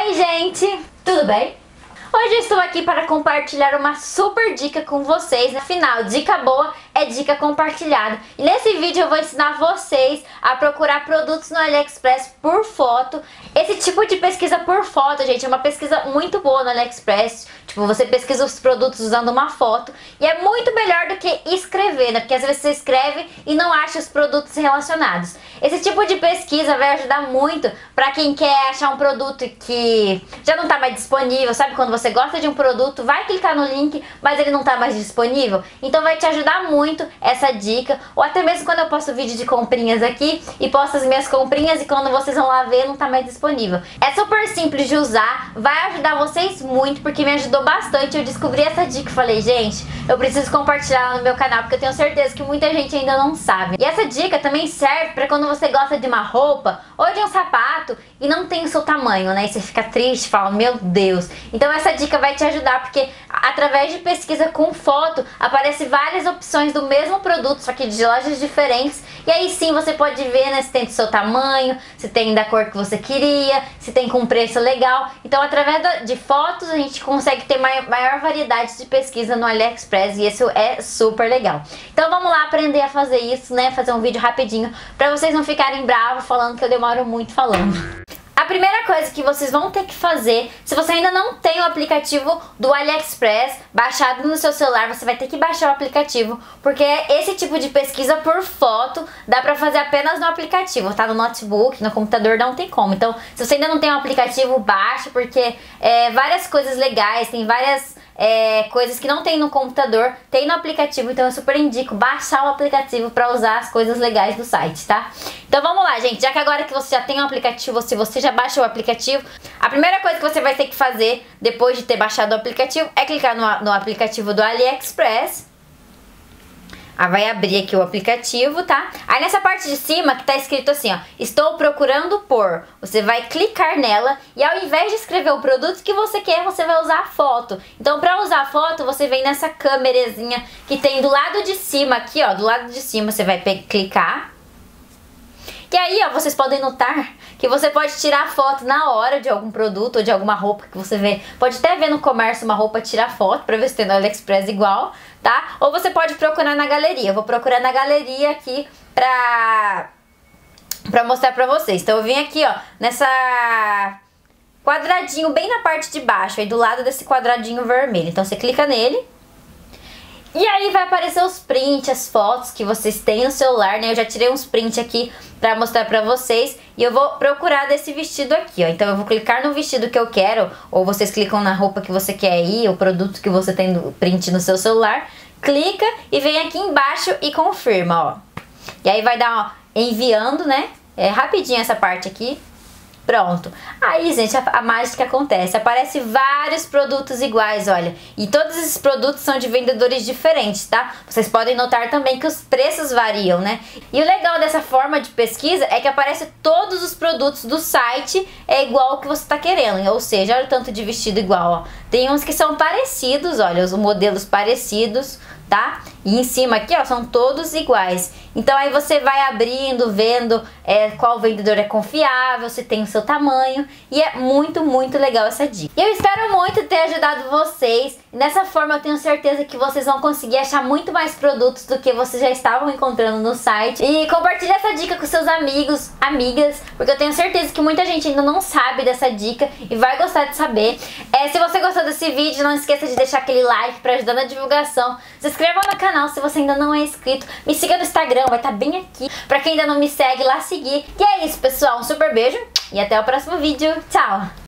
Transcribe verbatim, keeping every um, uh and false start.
Oi gente, tudo bem? Hoje eu estou aqui para compartilhar uma super dica com vocês. Afinal, dica boa é dica compartilhada. E nesse vídeo eu vou ensinar vocês a procurar produtos no AliExpress por foto. Esse tipo de pesquisa por foto, gente, é uma pesquisa muito boa no AliExpress. Tipo, você pesquisa os produtos usando uma foto e é muito melhor do que escrever, né? Porque às vezes você escreve e não acha os produtos relacionados. Esse tipo de pesquisa vai ajudar muito para quem quer achar um produto que já não está mais disponível. Sabe quando você gosta de um produto, vai clicar no link, mas ele não está mais disponível? Então vai te ajudar muito essa dica. Ou até mesmo quando eu posto vídeo de comprinhas aqui e posto as minhas comprinhas e quando vocês vão lá ver não está mais disponível. É super simples de usar, vai ajudar vocês muito porque me ajudou bastante. Eu descobri essa dica e falei, gente, eu preciso compartilhar ela no meu canal porque eu tenho certeza que muita gente ainda não sabe. E essa dica também serve para quando você gosta de uma roupa ou de um sapato e não tem o seu tamanho, né? E você fica triste, fala, meu Deus. Então essa dica vai te ajudar porque através de pesquisa com foto aparece várias opções do mesmo produto, só que de lojas diferentes. E aí sim você pode ver, né, se tem do seu tamanho, se tem da cor que você queria, se tem com preço legal. Então através de fotos a gente consegue ter maior variedade de pesquisa no AliExpress e isso é super legal. Então vamos lá aprender a fazer isso, né? Fazer um vídeo rapidinho pra vocês não ficarem bravos falando que eu demoro muito falando. A primeira coisa que vocês vão ter que fazer, se você ainda não tem o aplicativo do AliExpress baixado no seu celular, você vai ter que baixar o aplicativo, porque esse tipo de pesquisa por foto dá pra fazer apenas no aplicativo, tá? No notebook, no computador não tem como. Então, se você ainda não tem o aplicativo, baixe, porque é, várias coisas legais, tem várias é, coisas que não tem no computador, tem no aplicativo, então eu super indico baixar o aplicativo pra usar as coisas legais do site, tá? Então vamos lá, gente, já que agora que você já tem o aplicativo, se você já baixou o aplicativo, a primeira coisa que você vai ter que fazer depois de ter baixado o aplicativo é clicar no, no aplicativo do AliExpress. Aí vai abrir aqui o aplicativo, tá? Aí nessa parte de cima que tá escrito assim, ó, estou procurando por, você vai clicar nela e ao invés de escrever o produto que você quer, você vai usar a foto. Então pra usar a foto, você vem nessa câmerazinha que tem do lado de cima aqui, ó, do lado de cima você vai clicar. E aí, ó, vocês podem notar que você pode tirar foto na hora de algum produto ou de alguma roupa que você vê. Pode até ver no comércio uma roupa, tirar foto pra ver se tem no AliExpress igual, tá? Ou você pode procurar na galeria. Eu vou procurar na galeria aqui pra, pra mostrar pra vocês. Então eu vim aqui, ó, nessa quadradinho bem na parte de baixo, aí do lado desse quadradinho vermelho. Então você clica nele. E aí vai aparecer os prints, as fotos que vocês têm no celular, né? Eu já tirei uns prints aqui pra mostrar pra vocês. E eu vou procurar desse vestido aqui, ó. Então eu vou clicar no vestido que eu quero. Ou vocês clicam na roupa que você quer ir, o produto que você tem do print no seu celular. Clica e vem aqui embaixo e confirma, ó. E aí vai dar, ó, enviando, né? É rapidinho essa parte aqui. Pronto. Aí, gente, a, a mágica acontece. Aparece vários produtos iguais, olha. E todos esses produtos são de vendedores diferentes, tá? Vocês podem notar também que os preços variam, né? E o legal dessa forma de pesquisa é que aparece todos os produtos do site é igual ao que você tá querendo. Ou seja, olha o tanto de vestido igual, ó. Tem uns que são parecidos, olha, os modelos parecidos, tá? E em cima aqui, ó, são todos iguais. Então aí você vai abrindo, vendo é, qual vendedor é confiável, se tem o seu tamanho. E é muito, muito legal essa dica. E eu espero muito ter ajudado vocês. E dessa forma eu tenho certeza que vocês vão conseguir achar muito mais produtos do que vocês já estavam encontrando no site. E compartilhe essa dica com seus amigos, amigas, porque eu tenho certeza que muita gente ainda não sabe dessa dica e vai gostar de saber. É, se você gostou desse vídeo, não esqueça de deixar aquele like para ajudar na divulgação. Se inscreva no canal se você ainda não é inscrito. Me siga no Instagram, vai estar bem aqui. Pra quem ainda não me segue, lá seguir. E é isso, pessoal. Um super beijo e até o próximo vídeo. Tchau!